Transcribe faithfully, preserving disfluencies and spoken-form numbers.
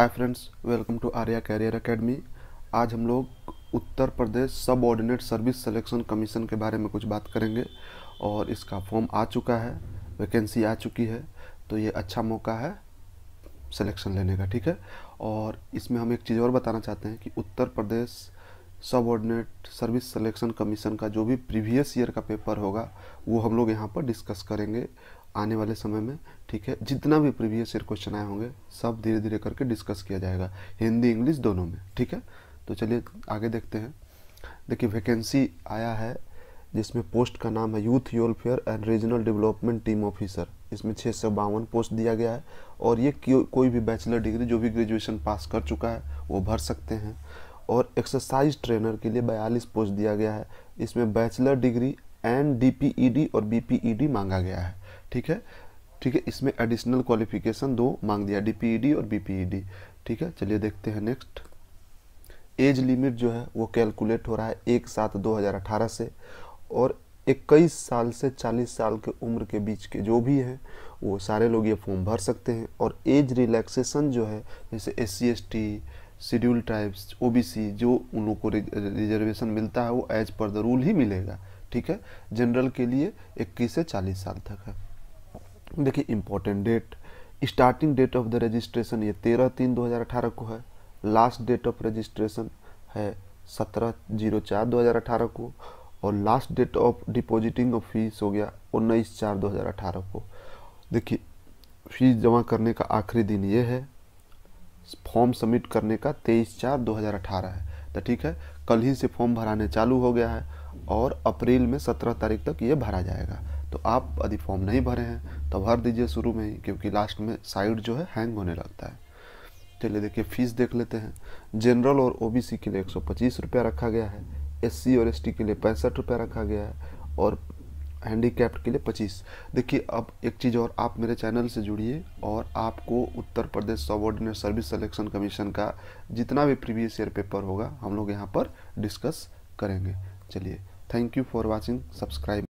Hi friends, welcome to Arya career academy. आज हम लोग Uttar Pradesh subordinate service selection commission के बारे में कुछ बात करेंगे और इसका फॉर्म आ चुका है, वैकेंसी आ चुकी है, तो ये अच्छा मौका है सिलेक्शन लेने का। ठीक है, और इसमें हम एक चीज़ और बताना चाहते हैं कि Uttar Pradesh subordinate service selection commission का जो भी प्रीवियस ईयर का पेपर होगा वो हम लोग यहाँ पर डिस्कस करेंगे आने वाले समय में। ठीक है, जितना भी प्रीवियस ईयर क्वेश्चन आए होंगे सब धीरे धीरे करके डिस्कस किया जाएगा, हिंदी इंग्लिश दोनों में। ठीक है, तो चलिए आगे देखते हैं। देखिए, वैकेंसी आया है जिसमें पोस्ट का नाम है youth welfare and regional development team officer. इसमें छः सौ बावन पोस्ट दिया गया है और ये कोई भी बैचलर डिग्री जो भी ग्रेजुएशन पास कर चुका है वो भर सकते हैं। और एक्सरसाइज ट्रेनर के लिए बयालीस पोस्ट दिया गया है। इसमें बैचलर डिग्री एंड डीपीईडी और बीपीईडी मांगा गया है। ठीक है ठीक है इसमें एडिशनल क्वालिफिकेशन दो मांग दिया, डीपीईडी और बीपीईडी। ठीक है, चलिए देखते हैं नेक्स्ट। एज लिमिट जो है वो कैलकुलेट हो रहा है एक सात दो हज़ार अठारह से, और इक्कीस साल से चालीस साल के उम्र के बीच के जो भी हैं वो सारे लोग ये फॉर्म भर सकते हैं। और एज रिलैक्सेशन जो है, जैसे S C S T, schedule tribes, OBC, जो उन लोगों को रिजर्वेशन मिलता है वो एज पर द रूल ही मिलेगा। ठीक है, जनरल के लिए इक्कीस से चालीस साल तक है। देखिए, important date, starting date of the registration ये तेरह तीन दो हज़ार अठारह को है। लास्ट डेट ऑफ रजिस्ट्रेशन है सत्रह जीरो चार दो हज़ार अठारह को, और last date of depositing of fees हो गया उन्नीस चार दो हज़ार अठारह को। देखिए, फीस जमा करने का आखिरी दिन ये है, फॉर्म सबमिट करने का तेईस चार दो हज़ार अठारह है। तो ठीक है, कल ही से फॉर्म भराने चालू हो गया है और अप्रैल में सत्रह तारीख तक ये भरा जाएगा। तो आप यदि फॉर्म नहीं भरे हैं तो भर दीजिए शुरू में ही, क्योंकि लास्ट में साइड जो है हैंग होने लगता है। चलिए देखिए, फीस देख लेते हैं। जनरल और ओबीसी के लिए एक सौ पच्चीस रुपया रखा गया है, एससी और एसटी के लिए पैंसठ रुपया रखा गया है, और हैंडीकैप्ड के लिए पच्चीस। देखिए, अब एक चीज़ और, आप मेरे चैनल से जुड़िए और आपको Uttar Pradesh subordinate service selection commission का जितना भी प्रीवियस ईयर पेपर होगा हम लोग यहाँ पर डिस्कस करेंगे। चलिए, thank you for watching, subscribe.